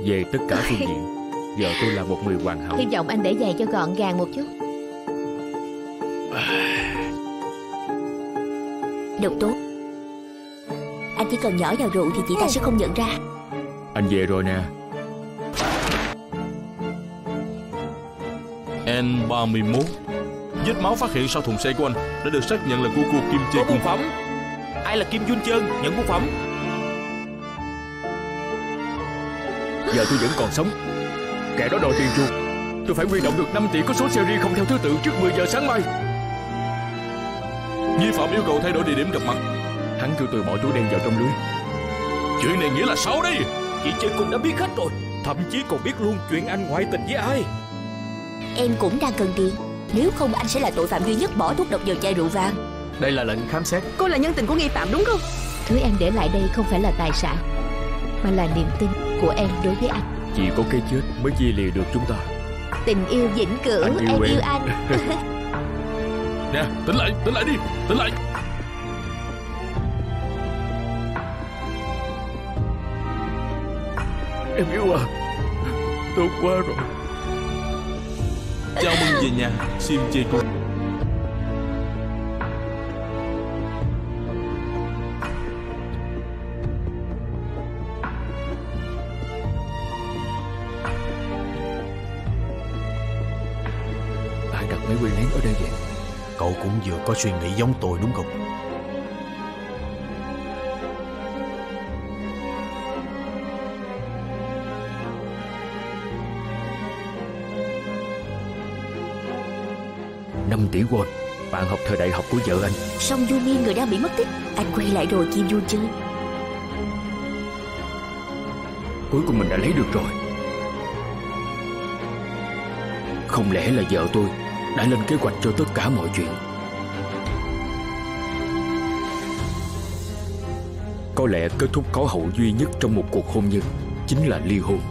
về tất cả phương diện. Vợ tôi là một người hoàn hảo. Hy vọng anh để giày cho gọn gàng một chút. Độc Tố, anh chỉ cần nhỏ vào rượu thì chị ta sẽ không nhận ra. Anh về rồi nè. N31. Vết máu phát hiện sau thùng xe của anh đã được xác nhận là của cô Kim Chê Cung. Phẩm. Ai là Kim Jun Chơn nhận bưu phẩm? Giờ tôi vẫn còn sống. Kẻ đó đòi tiền chuộc. Tôi phải huy động được 5 tỷ có số series không theo thứ tự trước 10 giờ sáng mai. Nghi phạm yêu cầu thay đổi địa điểm gặp mặt. Hắn kêu tôi bỏ túi đen vào trong lưới. Chuyện này nghĩa là sao đây? Chị Chê Cung đã biết hết rồi. Thậm chí còn biết luôn chuyện anh ngoại tình với ai. Em cũng đang cần tiền. Nếu không anh sẽ là tội phạm duy nhất bỏ thuốc độc vào chai rượu vang. Đây là lệnh khám xét. Cô là nhân tình của nghi phạm đúng không? Thứ em để lại đây không phải là tài sản, mà là niềm tin của em đối với anh. Chỉ có cái chết mới chia lìa được chúng ta. Tình yêu vĩnh cửu, Anh yêu em em. yêu anh. Nè, tỉnh lại đi, tỉnh lại. Em yêu à. Tốt quá rồi. Chào mừng về nhà, Kim Chê Cung. Ai đặt máy quay lén ở đây vậy? Cậu cũng vừa có suy nghĩ giống tôi đúng không? $5 tỷ won, bạn học thời đại học của vợ anh. Song Du Min người đang bị mất tích, anh quay lại rồi Kim Jun Chơn. Cuối cùng mình đã lấy được rồi. Không lẽ là vợ tôi đã lên kế hoạch cho tất cả mọi chuyện? Có lẽ kết thúc có hậu duy nhất trong một cuộc hôn nhân chính là ly hôn.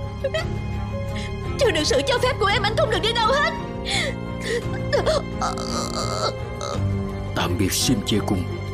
Trừ được sự cho phép của em, anh không được đi đâu hết. Tạm biệt Kim Chê Cung.